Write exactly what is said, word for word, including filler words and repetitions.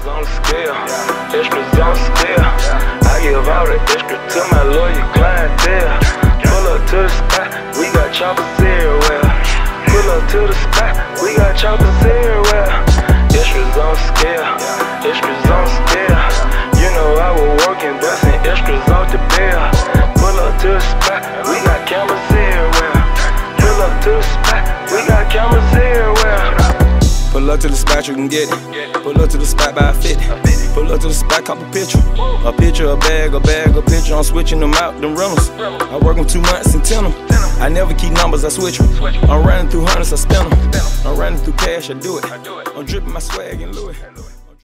on the scale, extras on the scale. I give all the extra to my loyal clientele. Pull up to the spot, we got choppers everywhere. Pull up to the spot, we got choppers everywhere. Extras on the scale, extras on the scale. You know I was working, busting extras off the bill. Pull up to the spot, we got cameras everywhere. Pull up to the spot, we got cameras everywhere. Pull up to the spot, you can get it. Pull up to the spot, buy a fifty. Pull up to the spot, cop a picture. A picture, a bag, a bag, a picture. I'm switching them out, them rentals. I work them two months and ten them. I never keep numbers, I switch them. I'm running through hundreds, I spend them. I'm running through cash, I do it. I'm dripping my swag in Louis.